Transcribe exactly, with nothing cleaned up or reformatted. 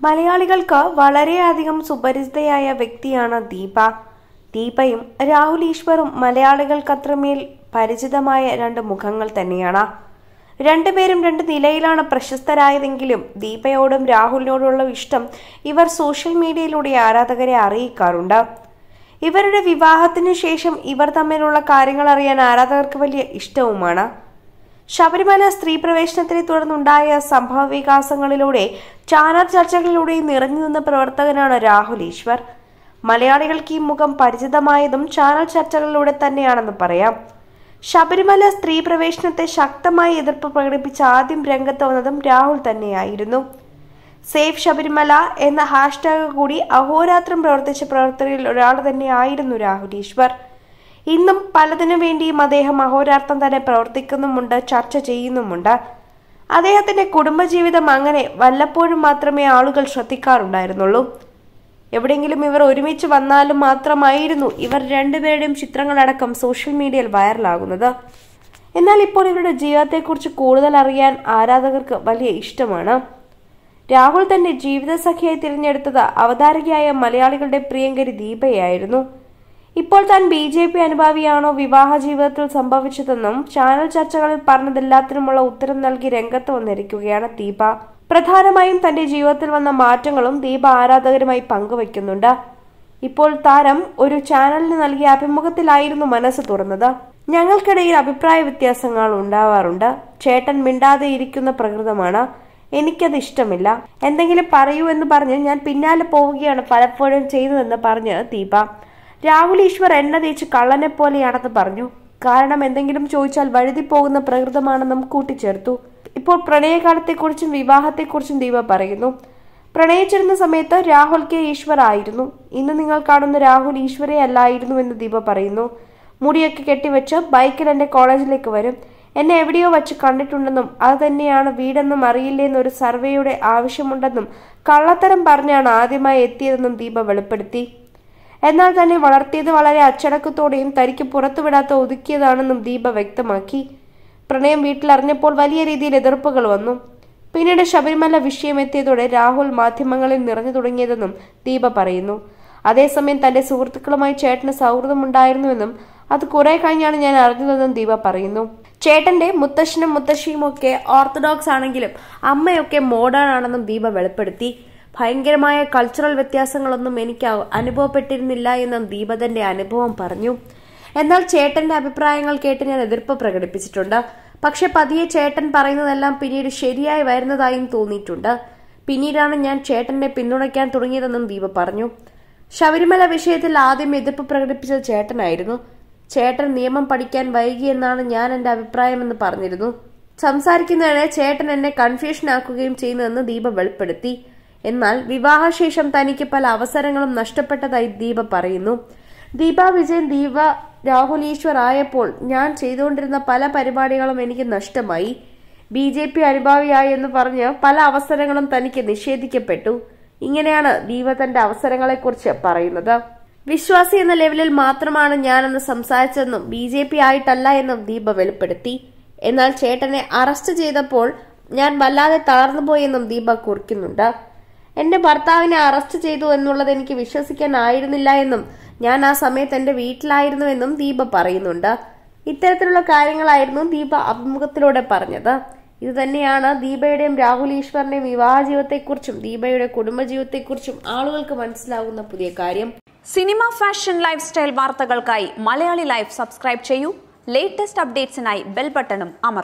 മലയാളികൾക്ക് വളരെയധികം സുപരിചിതയായ വ്യക്തിയാണ് ദീപ. ദീപയും രാഹുൽ ഈശ്വറും മലയാളികൾക്കത്രമേൽ പരിചിതമായ രണ്ട് മുഖങ്ങൾ തന്നെയാണ്. രണ്ടുപേരും രണ്ട് നിലയിലാണ് പ്രശസ്തരായതെങ്കിലും ദീപയോടും രാഹുലിനോടുള്ള ഇഷ്ടം ഇവർ സോഷ്യൽ മീഡിയയിലൂടെ ആരാധകരെ അറിയിക്കാറുണ്ട്. ഇവരുടെ വിവാഹത്തിന് ശേഷം ഇവർ തമ്മിലുള്ള കാര്യങ്ങൾ അറിയാൻ ആരാധകർക്ക് വലിയ ഇഷ്ടവുമാണ്. ശബരിമല സ്ത്രീ പ്രവേശനത്തെ തുടർന്നുണ്ടായ സംഭവ വികാസങ്ങളിലൂടെ ചാനൽ ചർച്ചകളിലൂടെ നിറഞ്ഞു നിന്ന പ്രവർത്തകനാണ് രാഹുൽ ഈശ്വർ. മലയാളികൾക്ക് ഈ മുഖം പരിചിതമായതും ചാനൽ ചർച്ചകളിലൂടെ തന്നെയാണെന്ന് പറയാം. ശബരിമല സ്ത്രീ പ്രവേശനത്തെ ശക്തമായി എതിർപ്പ് പ്രകടിപ്പിച്ച് ആദ്യം രംഗത്ത് വന്നതും രാഹുൽ തന്നെയായിരുന്നു. സേഫ് ശബരിമല എന്ന ഹാഷ്ടാഗ് കൂടി അഹോരാത്രം പ്രവർത്തിച്ച പ്രവർത്തകരിൽ ഒരാൾ തന്നെയായിരുന്നു രാഹുൽ ഈശ്വർ. ഇന്നും പലതിനു വേണ്ടിയും അദ്ദേഹം അഹോരാത്രം തന്നെ പ്രവർത്തിക്കുന്നുമുണ്ട്, ചർച്ച ചെയ്യുന്നുമുണ്ട്. അദ്ദേഹത്തിന്റെ കുടുംബജീവിതം അങ്ങനെ വല്ലപ്പോഴും മാത്രമേ ആളുകൾ ശ്രദ്ധിക്കാറുണ്ടായിരുന്നുള്ളൂ. എവിടെയെങ്കിലും ഇവർ ഒരുമിച്ച് വന്നാലും മാത്രമായിരുന്നു ഇവർ രണ്ടുപേരുടെയും ചിത്രങ്ങളടക്കം സോഷ്യൽ മീഡിയയിൽ വൈറലാകുന്നത്. എന്നാൽ ഇപ്പോൾ ഇവരുടെ ജീവിതത്തെക്കുറിച്ച് കൂടുതൽ അറിയാൻ ആരാധകർക്ക് വലിയ ഇഷ്ടമാണ്. രാഹുൽ തന്റെ ജീവിതസഖിയായി തിരഞ്ഞെടുത്തത് അവതാരകയായ മലയാളികളുടെ പ്രിയങ്കരി ദീപയായിരുന്നു. ഇപ്പോൾ താൻ ബി ജെ പി അനുഭാവിയാണോ വിവാഹ ജീവിതത്തിൽ സംഭവിച്ചതെന്നും ചാനൽ ചർച്ചകളിൽ പറഞ്ഞതെല്ലാത്തിനുമുള്ള ഉത്തരം നൽകി രംഗത്ത് വന്നിരിക്കുകയാണ് ദീപ. പ്രധാനമായും തന്റെ ജീവിതത്തിൽ വന്ന മാറ്റങ്ങളും ദീപ ആരാധകരുമായി പങ്കുവയ്ക്കുന്നുണ്ട്. ഇപ്പോൾ താരം ഒരു ചാനലിന് നൽകിയ അഭിമുഖത്തിലായിരുന്നു മനസ്സ് തുറന്നത്. ഞങ്ങൾക്കിടയിൽ അഭിപ്രായ വ്യത്യാസങ്ങൾ ഉണ്ടാവാറുണ്ട്. ചേട്ടൻ മിണ്ടാതെ ഇരിക്കുന്ന പ്രകൃതമാണ്. എനിക്കത് ഇഷ്ടമില്ല. എന്തെങ്കിലും പറയൂ എന്ന് പറഞ്ഞ് ഞാൻ പിന്നാലെ പോവുകയാണ് പലപ്പോഴും ചെയ്തതെന്ന് പറഞ്ഞ് ദീപ. രാഹുൽ ഈശ്വർ എണ്ണ തേച്ച് കള്ളനെ പോലെയാണെന്ന് പറഞ്ഞു. കാരണം എന്തെങ്കിലും ചോദിച്ചാൽ വഴുതി പോകുന്ന പ്രകൃതമാണെന്നും കൂട്ടിച്ചേർത്തു. ഇപ്പോൾ പ്രണയകാലത്തെക്കുറിച്ചും വിവാഹത്തെക്കുറിച്ചും ദീപ പറയുന്നു. പ്രണയിച്ചിരുന്ന സമയത്ത് രാഹുൽ കെ ഈശ്വർ ആയിരുന്നു. ഇന്ന് നിങ്ങൾ കാണുന്ന രാഹുൽ ഈശ്വരെ അല്ലായിരുന്നു എന്ന് ദീപ പറയുന്നു. മുടിയൊക്കെ കെട്ടിവെച്ച് ബൈക്കിൽ എന്റെ കോളേജിലേക്ക് വരും. എന്നെ എവിടെയോ വച്ച് കണ്ടിട്ടുണ്ടെന്നും അത് തന്നെയാണ് വീടെന്നും അറിയില്ലെന്നൊരു സർവേയുടെ ആവശ്യമുണ്ടെന്നും കള്ളത്തരം പറഞ്ഞാണ് ആദ്യമായി എത്തിയതെന്നും ദീപ വെളിപ്പെടുത്തി. എന്നാൽ തന്നെ വളർത്തിയത് വളരെ അച്ചടക്കത്തോടെയും തനിക്ക് പുറത്തുവിടാത്ത ഒതുക്കിയതാണെന്നും ദീപ വ്യക്തമാക്കി. പ്രണയം വീട്ടിലറിഞ്ഞപ്പോൾ വലിയ രീതിയിൽ എതിർപ്പുകൾ വന്നു. പിന്നീട് ശബരിമല വിഷയം എത്തിയതോടെ രാഹുൽ മാധ്യമങ്ങളിൽ നിറഞ്ഞു തുടങ്ങിയതെന്നും ദീപ പറയുന്നു. അതേസമയം തന്റെ സുഹൃത്തുക്കളുമായി ചേട്ടന് സൗഹൃദമുണ്ടായിരുന്നുവെന്നും അത് കുറെ കഴിഞ്ഞാണ് ഞാൻ അറിഞ്ഞതെന്നും ദീപ പറയുന്നു. ചേട്ടന്റെ മുത്തശ്ശനും മുത്തശ്ശിയും ഒക്കെ ഓർത്തഡോക്സ് ആണെങ്കിലും അമ്മയൊക്കെ മോഡേൺ ആണെന്നും ദീപ വെളിപ്പെടുത്തി. ഭയങ്കരമായ കൾച്ചറൽ വ്യത്യാസങ്ങളൊന്നും എനിക്ക് അനുഭവപ്പെട്ടിരുന്നില്ല എന്നും ദീപ തന്റെ അനുഭവം പറഞ്ഞു. എന്നാൽ ചേട്ടന്റെ അഭിപ്രായങ്ങൾ കേട്ട് ഞാൻ എതിർപ്പ് പ്രകടിപ്പിച്ചിട്ടുണ്ട്. പക്ഷെ പതിയെ ചേട്ടൻ പറയുന്നതെല്ലാം പിന്നീട് ശരിയായി വരുന്നതായും തോന്നിയിട്ടുണ്ട്. പിന്നീടാണ് ഞാൻ ചേട്ടനെ പിന്തുണയ്ക്കാൻ തുടങ്ങിയതെന്നും ദീപ പറഞ്ഞു. ശബരിമല വിഷയത്തിൽ ആദ്യം എതിർപ്പ് പ്രകടിപ്പിച്ചത് ചേട്ടനായിരുന്നു. ചേട്ടൻ നിയമം പഠിക്കാൻ വൈകിയെന്നാണ് ഞാൻ എന്റെ അഭിപ്രായമെന്ന് പറഞ്ഞിരുന്നു. സംസാരിക്കുന്നതിനെ ചേട്ടൻ എന്നെ കൺഫ്യൂഷൻ ആക്കുകയും ചെയ്യുന്നതെന്ന് ദീപ വെളിപ്പെടുത്തി. എന്നാൽ വിവാഹശേഷം തനിക്ക് പല അവസരങ്ങളും നഷ്ടപ്പെട്ടതായി ദീപ പറയുന്നു. ദീപ വിജയൻ ദീപ രാഹുൽ ഈശ്വർ ആയപ്പോൾ ഞാൻ ചെയ്തുകൊണ്ടിരുന്ന പല പരിപാടികളും എനിക്ക് നഷ്ടമായി. ബി ജെ പി അനുഭാവിയായി എന്ന് പറഞ്ഞ് പല അവസരങ്ങളും തനിക്ക് നിഷേധിക്കപ്പെട്ടു. ഇങ്ങനെയാണ് ദീപ തന്റെ അവസരങ്ങളെക്കുറിച്ച് പറയുന്നത്. വിശ്വാസി എന്ന ലെവലിൽ മാത്രമാണ് ഞാനെന്ന് സംസാരിച്ചതെന്നും ബി ജെ പി ആയിട്ടല്ല എന്നും ദീപ വെളിപ്പെടുത്തി. എന്നാൽ ചേട്ടനെ അറസ്റ്റ് ചെയ്തപ്പോൾ ഞാൻ വല്ലാതെ തളർന്നുപോയെന്നും ദീപ കുറിക്കുന്നുണ്ട്. എന്റെ ഭർത്താവിനെ അറസ്റ്റ് ചെയ്തു എന്നുള്ളത് എനിക്ക് വിശ്വസിക്കാനായിരുന്നില്ല എന്നും ഞാൻ ആ സമയത്ത് എന്റെ വീട്ടിലായിരുന്നുവെന്നും ദീപ പറയുന്നുണ്ട്. ഇത്തരത്തിലുള്ള കാര്യങ്ങളായിരുന്നു ദീപ അഭിമുഖത്തിലൂടെ പറഞ്ഞത്. ഇത് തന്നെയാണ് ദീപയുടെയും രാഹുൽ ഈശ്വറിന്റെയും വിവാഹ ജീവിതത്തെക്കുറിച്ചും ദീപയുടെ കുടുംബജീവിതത്തെക്കുറിച്ചും ആളുകൾക്ക് മനസ്സിലാകുന്ന പുതിയ കാര്യം. സിനിമ, ഫാഷൻ, ലൈഫ് സ്റ്റൈൽ വാർത്തകൾക്കായി മലയാളി ലൈഫ് സബ്സ്ക്രൈബ് ചെയ്യൂ. ലേറ്റസ്റ്റ് അപ്ഡേറ്റ്സിനായി ബെൽ ബട്ടണും അമർത്തുക.